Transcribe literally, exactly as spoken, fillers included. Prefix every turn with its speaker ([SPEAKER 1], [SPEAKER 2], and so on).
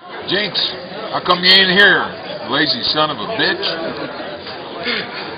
[SPEAKER 1] Jinx, how come you ain't here, lazy son of a bitch?